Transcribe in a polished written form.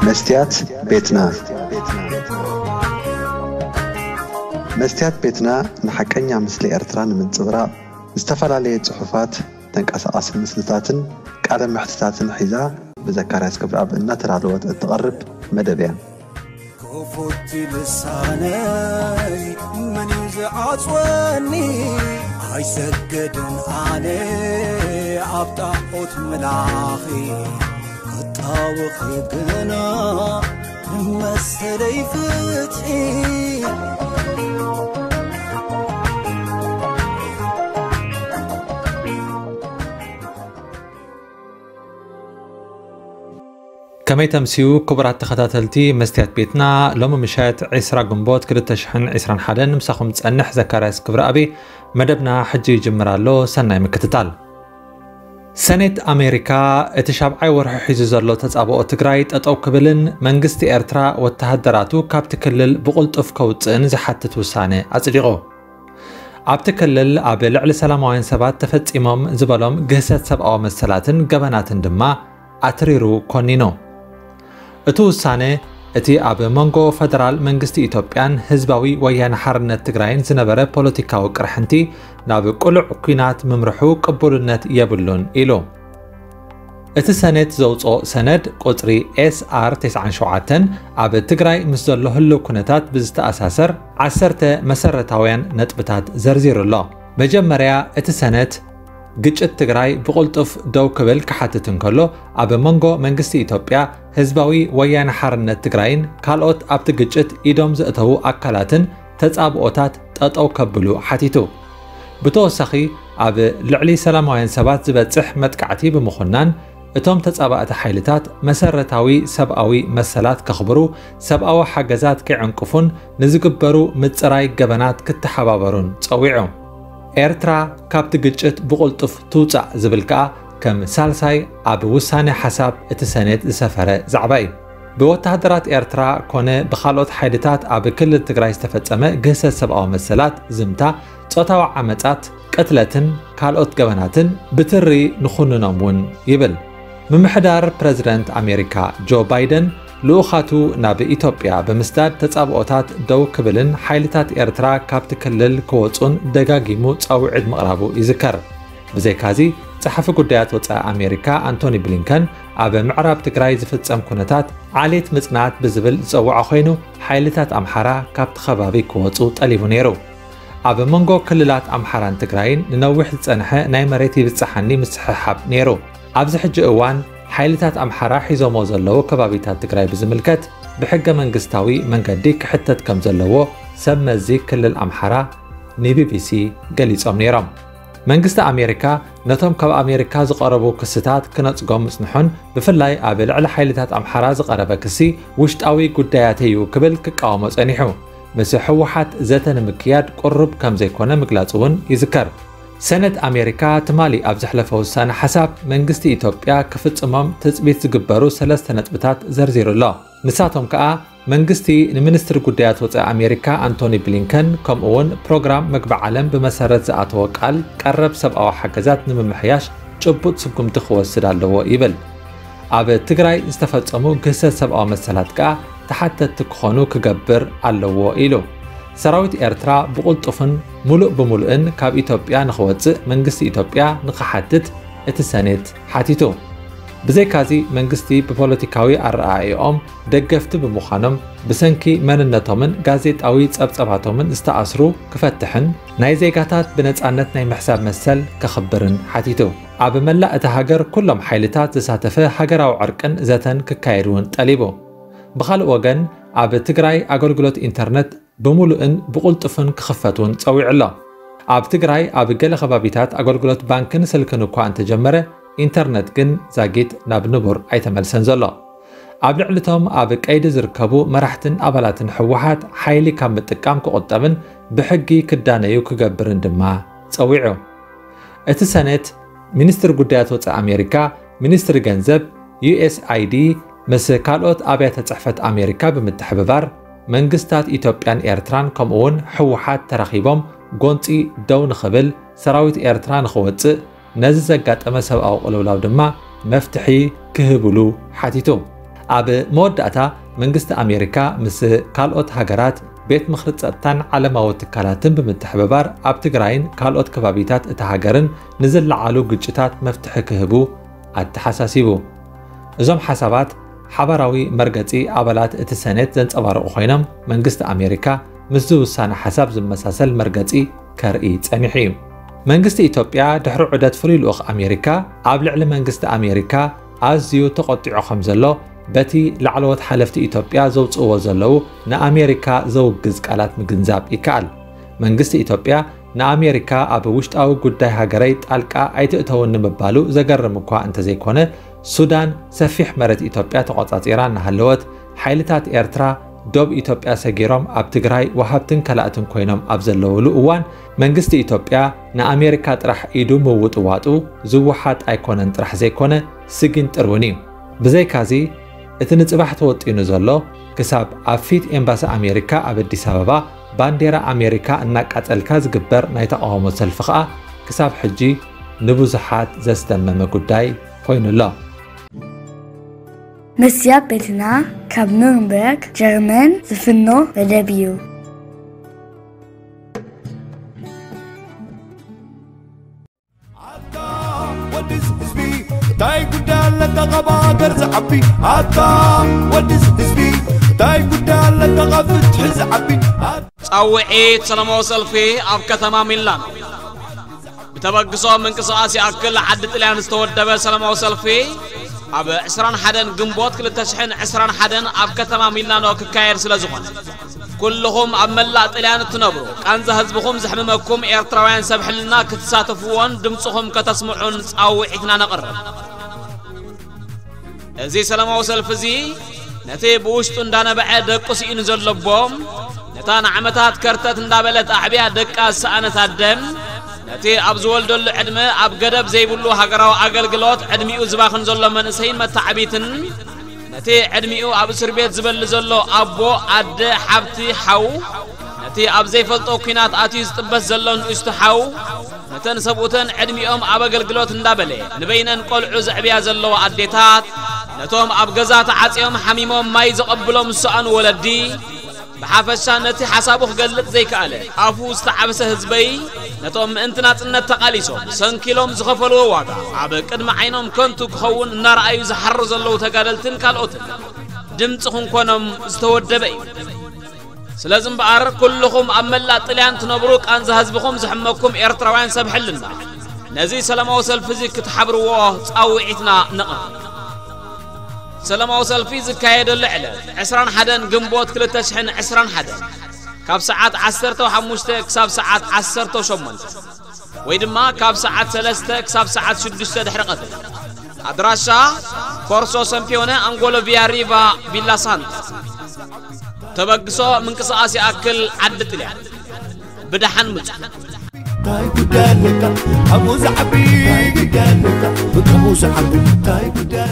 مستيات بيتنا مستيات بيتنا نحكينا مثل إرترا من صغرى استفعل صحفات تنقص مسلتاتن قال محتتاتن حيزا بذكريات كبر اب ان ترالوت تقرب مدبيا كفوت لساني من يزعصوني هاي سجدن علي عبطاوت ملاخي قطاوخي بنا مسري فتحي كما تمسيو كبرات تخطاتلتي مستيات بيتنا لوم مشات عسرا قنبوت كدت تشحن عسران حدن مساخم تسأنح زكاريس كبر أبي مدبنا حجي جمرالو سنة مكتتال سنة أمريكا اتشابعي ورح حيزوزرلو تتصابقو تقرايت أتو كبلن منغستي إرترا والتهدراتو كابتكلل بقلت أفكوتسن زحاتت وسانة أصدقو أبتكلل أبي لعل سلاموين سبات تفتس إمام زبالوم قهسات سبقو مسلاتن قبناتن دما أتريرو كونينو اتو سانه اتي اب مونغو فدرال منغستي إثيوبيان حزباوي ويان حرنت تግራይን ዝነበረ ፖለቲካዊ ቅርሕንቲ ናብ ቁልዕ ኩናት ምምርሑ ቅቡልነት የብሉን ኢሉ እቲ ሰነት ዘውፅኦ ሰነድ ቁጥሪ SR 97 ኣብ ትግራይ ምስ ዘሎ ህልው ኩነታት ብዝተኣሳሰር 10 መሰረታውያን ነጥብታት ዘርዚሩሎ መጀመርያ እቲ ሰነት ግጭት ትግራይ ብቁልጡፍ ደው ክብል ክሓትትን ከሎ ኣብ መንጎ መንግስቲ ኢትዮጵያ ህዝባዊ ወያነ ሓርነት ትግራይን ካልኦት ኣብቲ ግጭት ኢዶም ዘእተው ኣካላትን ተጻብኦታት ጠጠው ከብሉ ሓቲቱ ብተወሳኺ ኣብ ልዕሊ ሰላማውያን ሰባት ዝበጽሕ መጥቃዕቲ ብምኹናን እቶም ተጻባእቲ ሓይልታት መሰረታዊ ሰብኣዊ መሰላት ከኽብሩ ሰብኣዊ ሓገዛት ከዕንቅፉን ንዝግበሩ ምጽራይ ገበናት ክትሓባበሩን ጸዊዑ ኤርትራ ካብቲ ግጭት ብቁልጡፍ ትውፃእ ዝብል ከዓ ከም ሳልሳይ ኣብ ውሳኔ ሓሳብ እቲ ሰነት ዝሰፈረ ዛዕባ እዩ ብወታደራት ኤርትራ ኮነ ብኻልኦት ሓይልታት ኣብ ክልል ትግራይ ዝተፈጸመ ግህሰት ሰብኣዊ መሰላት ዝምታ ጾታዊ ዓመጻት ቅትለትን ካልኦት ገበናትን ብትሪ ንኹንኖም እውን ይብል ምምሕዳር ፕሬዝደንት ኣሜሪካ ጆ ባይደን ልኡኻቱ ናብ ኢትዮጵያ ብምስዳድ ተጻብኦታት ደው ክብልን ሓይልታት ኤርትራ ካብቲ ክልል ክወጹን ደጋጊሙ ጻውዒት ምቕራቡ ይዝከር ብዘይካዚ ጸሓፊ ጉዳያት ወጻኢ ኣሜሪካ አንቶኒ ብሊንከን ኣብ ምዕራብ ትግራይ ዝፍጸም ኩነታት ዓሌት ምጽናት ብዝብል ዝጸውዖ ኮይኑ ሓይልታት ኣምሓራ ካብቲ ከባቢ ክወጹ ጠሊቡ ነይሩ ኣብ መንጎ ክልላት ኣምሓራን ትግራይን ንነዊሕ ዝጸንሐ ናይ መሬት ይብጽሓኒ ምስሕሓብ ነይሩ ኣብዚ ሕጂ እዋን ሓይልታት ኣምሓራ ሒዞሞ ዘለዎ ከባቢታት ትግራይ ብዝምልከት ብሕገ መንግስታዊ መንገዲ ክሕተት ከም ዘለዎ ሰብ መዚ ክልል ኣምሓራ ንቢቢሲ ገሊጾም ነይሮም መንግስቲ ኣሜሪካ ነቶም ካብ ኣሜሪካ ዝቐረቡ ክስታት ክነጽጎም ምጽንሑን ብፍላይ ኣብ ልዕሊ ሓይልታት ኣምሓራ ዝቐረበ ክሲ ውሽጣዊ ጉዳያት እዩ ክብል ክቃወሞ ጸኒሑ ምስ ህውሓት ዘተ ንምክያድ ቁርብ ከም ዘይኮነ ምግላጹ እውን ይዝከር ሰነት ኣሜሪካ ትማሊ ኣብ ዝሕለፈ ውሳነ ሓሳብ መንግስቲ ኢትዮጵያ ክፍጽሞም ትጽቢት ዝግበሩ ሰለስተ ነጥብታት ዘርዚሩሎ ንሳቶም ከዓ መንግስቲ ንሚኒስትሪ ጉዳያት ወጻኢ ኣሜሪካ አንቶኒ ብሊንከን ከምኡውን ፕሮግራም መግቢ ዓለም ብመሰረት ዝኣተወ ቃል ቀረብ ሰብኣዊ ሓገዛት ንምምሕያሽ ጭቡጥ ስጉምቲ ክወስድ ኣለዎ ይብል ኣብ ትግራይ ዝተፈጸሙ ግህሰት ሰብኣዊ መሰላት ከዓ ተሓተቲ ክኾኑ ክገብር ኣለዎ ኢሉ ሰራዊት ኤርትራ ብቁልጡፍን ሙሉእ ብምሉእን ካብ ኢትዮጵያ ንኽወፅእ መንግስቲ ኢትዮጵያ ንኽሓትት እቲ ሰነት ሓቲቱ ብዘይካዚ መንግስቲ ብፖለቲካዊ ኣረኣእኦም ደገፍቲ ብምዃኖም ብሰንኪ መንነቶምን ጋዜጣዊ ጸብጸባቶምን ዝተኣስሩ ክፈትሕን ናይ ዜጋታት ብነጻነት ናይ ምሕሳብ መሰል ከኽብርን ሓቲቱ ኣብ መላእ እቲ ሃገር ኩሎም ሓይልታት ዝሳተፈ ሃገራዊ ዕርቅን ዘተን ክካየድውን ጠሊቡ ብኻልእ ወገን ኣብ ትግራይ ኣገልግሎት ኢንተርነት ብምሉእን ብቁልጡፍን ክኽፈቱን ጸዊዑሎ ኣብ ትግራይ ኣብ ገለ ከባቢታት ኣገልግሎት ባንክን ስልክን እኳ እንተጀመረ ኢንተርነት ግን ዛጊት ናብ ንቡር ኣይተመልሰን ዘሎ ኣብ ልዕሊቶም ኣብ ቀይዲ ዝርከቡ መራሕትን ኣባላትን ህውሓት ሓይሊ ካብ ምጥቃም ክቁጠብን ብሕጊ ክዳነዩ ክገብርን ድማ ጸዊዑ እቲ ሰነት ሚኒስትሪ ጉዳያት ወጻኢ ኣሜሪካ ሚኒስትሪ ገንዘብ USAID ምስ ካልኦት ኣብያተ ጽሕፈት ኣሜሪካ ብምትሕብባር መንግስታት ኢትዮጵያን ኤርትራን ከምኡውን ህውሓት ተራኺቦም ጎንፂ ደው ንኽብል ሰራዊት ኤርትራ ንኽወፅእ ነዚ ዘጋጠመ ሰብኣዊ ቅልውላው ድማ መፍትሒ ክህብሉ ሓቲቱ ኣብ መወዳእታ መንግስቲ ኣሜሪካ ምስ ካልኦት ሃገራት ቤት ምኽሪ ጸጥታን ዓለማዊ ትካላትን ብምትሕብባር ኣብ ትግራይን ካልኦት ከባቢታት እቲ ሃገርን ንዝለዓሉ ግጭታት መፍትሒ ክህቡ ኣተሓሳሲቡ እዞም ሓሳባት ሓበራዊ መርገጺ ኣባላት እቲ ሰኔት ዘንጸባርቑ ኮይኖም መንግስቲ ኣሜሪካ ምስ ዝውሳነ ሓሳብ ዝመሳሰል መርገጺ ከርኢ ጸኒሑ እዩ መንግስቲ ኢትዮጵያ ድሕሪ ዑደት ፍሉይ ልኡኽ ኣሜሪካ ኣብ ልዕሊ መንግስቲ ኣሜሪካ ኣዝዩ ተቆጢዑ ከም ዘሎ በቲ ላዕለዎት ሓለፍቲ ኢትዮጵያ ዘውፅዎ ዘለው ንኣሜሪካ ዘውግዝ ቃላት ምግንዛብ ይከኣል መንግስቲ ኢትዮጵያ ንኣሜሪካ ኣብ ውሽጣዊ ጉዳይ ሃገረይ ጣልቃ ኣይትእተውን ንምባሉ ዘገርም እኳ እንተዘይኮነ ሱዳን ሰፊሕ መሬት ኢትዮጵያ ተቆጻጺራ እናሃለወት ሓይልታት ኤርትራ ዶብ ኢትዮጵያ ሰጊሮም ኣብ ትግራይ ወሃብትን ከላእትን ኮይኖም ኣብ ዘለውሉ እዋን መንግስቲ ኢትዮጵያ ንኣሜሪካ ጥራሕ ኢዱ ምውጥዋጡ ዝውሓጥ ኣይኮነን ጥራሕ ዘይኮነ ስግንጥር እውን እዩ ብዘይካዚ እቲ ንጽባሕ ተወጢኑ ዘሎ ክሳብ ኣብ ፊት ኤምባሲ ኣሜሪካ ኣብ ኣዲስ ኣበባ ባንዴራ ኣሜሪካ እናቃጸልካ ዝግበር ናይ ተቃውሞ ሰልፊ ከዓ ክሳብ ሕጂ ንብዙሓት ዘስተመመ ጉዳይ ኮይኑሎ Mestyat Betna ካብ ኑርንበርግ ጀርመን ዝፍኖ መደብ እዩ تاي قدال تقبا قرز عبي عطا ودز حزبي تاي قدال تقفت حز عبي صوعيت سلامو سلفي اب كتما ميلان بتبقصو من قصاصي اكل عد طليان استودبه سلامو سلفي اب 21 جنبوت كل تشحن 21 اب كتما ميلانو ككاير سلازخون كلهم عملا طليان تنبرو كان حزبكم زحممكم ايرتراوያን سبحلنا كتساتفون دمصهم كتسمعون صوعيتنا نقرب ازي سلامو سلفزي نتي بوشت እንዳነበዐ ደቁስ ኢን ዘለቦም ነታን ዓመታት ከርተት እንዳበለት ኣሕቢያ ደቃስ ሰኣነታት ደም ነቲ ኣብ ዝወልደሉ ዕድመ ኣብ ገደብ ዘይብሉ ሃገራዊ ኣገልግሎት ዕድሚኡ ዝባኽን ዘሎ መንእሰይን መታዓቢትን ነቲ ዕድሚኡ ኣብ እስር ቤት ዝበል ዘሎ ኣቦ ኣደ ሓብቲ ሓው ነቲ ኣብ ዘይፈልጦ ኩናት ኣትዩ ዝጥበስ ዘሎ ንእሽቱ ሓው ነተን ሰብኡተን ዕድሚኦም ኣብ ኣገልግሎት እንዳበለ ንበይነን ቆልዑ ዘዕብያ ዘለዎ ኣዴታት ነቶም ኣብ ገዛት ዓጽዮም ሓሚሞም ማይ ዘቐብሎም ሰኣን ወለዲ بحافظ نتي حسابه قلت زي كاله عفو استعبس هزبي نتوم انت ناتنت تقاليسو سنكيلوم زخفلو واغا عب قدم عينهم كنتو كخون نار ايو زحرز الله تقاللتن كالوتن دمصخون كونم استودبي سلازم بار كلكم املا طليان تنبروك ان حزبكم زحمكم ايرتراوያን سبحلنا نزي سلامو سلفزيك تحبروا صاوعيتنا نقر سلامو سلفي زكايد اللعلة 21 جنبوت كل تشحن 21 كاب ساعات 15 كساب ساعات 18 ويدما كاب ساعات 3 كساب ساعات 6 دحرقت ادراشا كورسو سامبيونه انغولو فيا ريفا بيلا سانت تبقسو من قصاصي اكل عدت لي بدحن مج تاي قدالك ابو زعبي قدالك ابو زعبي تاي قدالك